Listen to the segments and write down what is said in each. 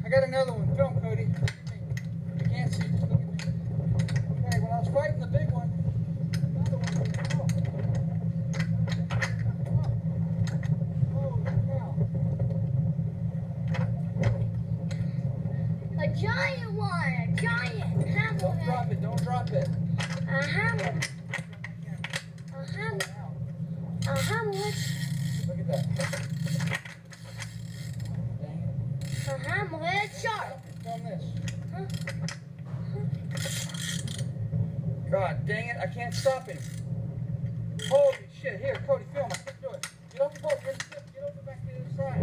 got another one. Film, Cody. You can't see. Just look at me. Okay, when I was fighting the big one, another one was a giant one, a giant hammerhead. Don't drop it, don't drop it. A hammerhead. A hammerhead. Look at that. A hammerhead shark. Film this. Huh? God dang it, I can't stop him. Holy shit, here, Cody, film, I can't do it. Get off the boat, get over back to the other side.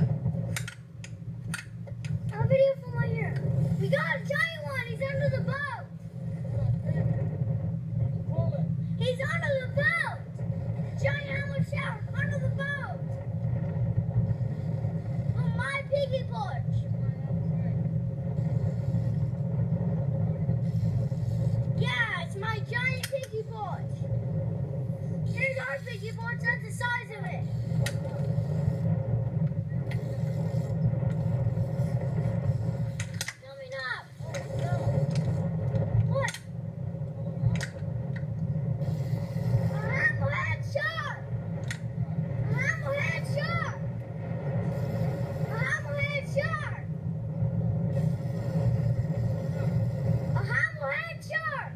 A video from right here. We got a giant one, he's under the boat. He's under the boat. Giant hammerhead shark under the boat. On my piggy porch. Yeah, it's my giant piggy porch. Here's our piggy porch, that's the size of it. Coming up. What? A hammerhead shark. A hammerhead shark. A hammerhead shark. A hammerhead shark.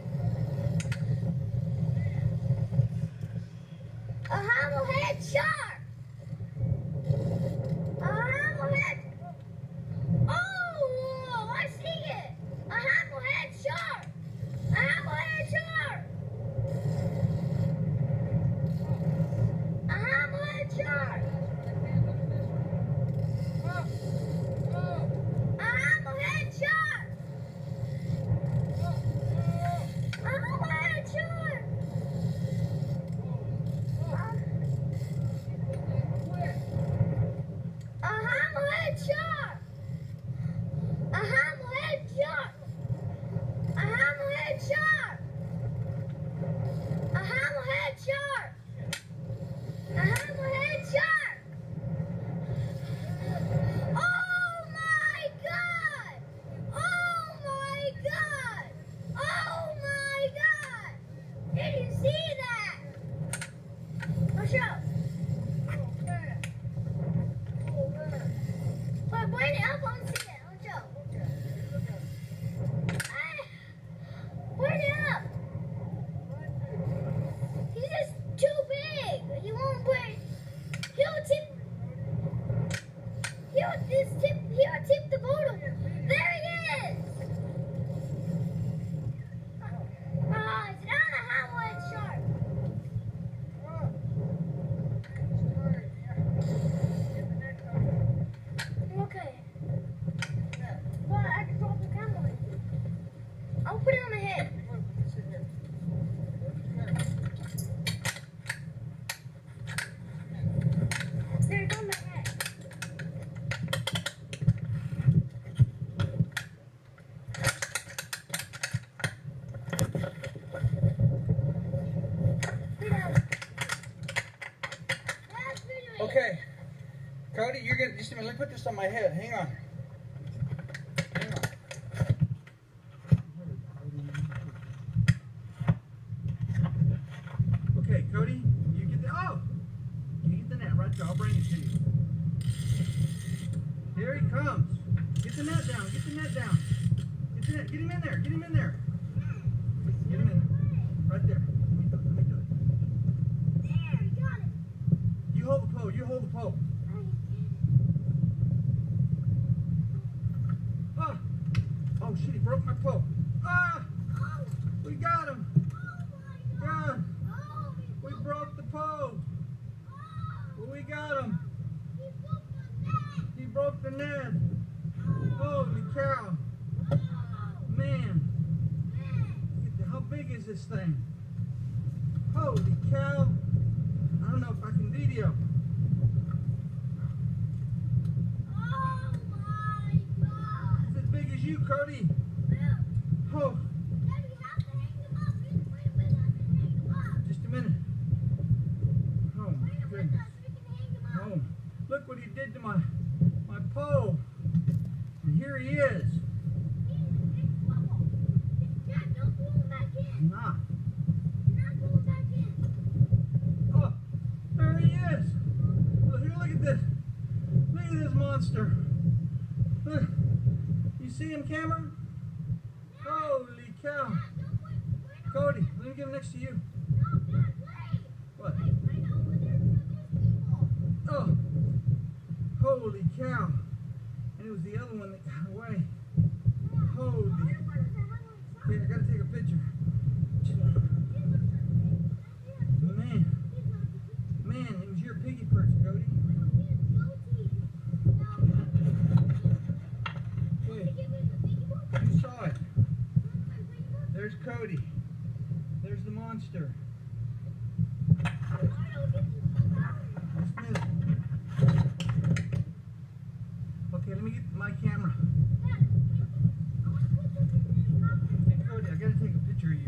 A hammerhead shark! A hammerhead! Oh! I see it! A hammerhead shark! A hammerhead shark! A hammerhead shark! A hammerhead shark! A hammerhead shark! A hammerhead shark! A hammerhead shark! A hammerhead shark! A hammerhead shark! A hammerhead shark! Oh my God! Oh my God! Oh my God! Did you see that? Watch out! But wait up, I want to see it. Watch out. Wait up. He's just too big. He won't break. He'll tip the boat over. There he is. It's not a hammerhead shark. Okay. Well, I can drop the camera. I'll put it on my head. There, it's on my head. Okay. Cody, you're gonna just a minute, let me put this on my head. Hang on. Hang on. Okay, Cody, you get the you get the net right there. I'll bring it to you. Here he comes. Get the net down, get the net down. Get the net, get him in there, get him in there. Get him in there. Right there. Let me do it. There, you got it. You hold the pole, you hold the pole. Oh shit, he broke my pole. We got him. God, we broke the pole. Well, we got him. He broke the net. Holy cow. Man. How big is this thing? Holy cow. I don't know if I can video. It's as big as you, Cody. Oh. Just a minute. Oh my goodness. Oh, look what he did to my pole. see him, Cameron? Holy cow. Cody, let me get him next to you. What? Oh, holy cow. And it was the other one that got away. Holy. Okay, I gotta take a picture. Man, it was your piggy perch, Cody. Okay, you saw it. There's Cody. There's the monster. Okay, let me get my camera. Hey, Cody, I gotta take a picture of you.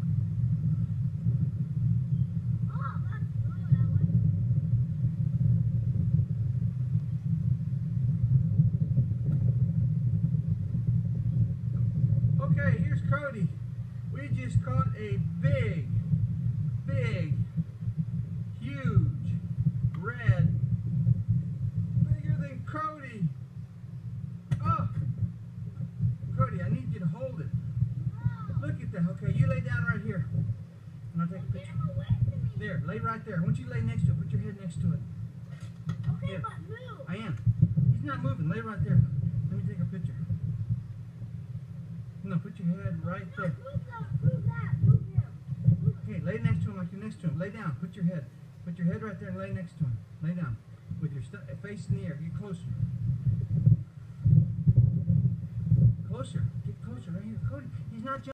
Okay, here's Cody. We just caught a big, huge, red, bigger than Cody. Oh, Cody, I need you to hold it. Look at that. Okay, you lay down right here. And I'll take a picture. There, lay right there. I want you to lay next to it. Put your head next to it. Okay, Here. but move. I am. He's not moving. Lay right there. Let me take a picture. No, put your head right there. Move that. Move him. Okay, lay next to him like you're next to him. Lay down. Put your head right there and lay next to him. Lay down. With your face in the air. Get closer. Closer. Get closer right here. Cody, he's not jumping.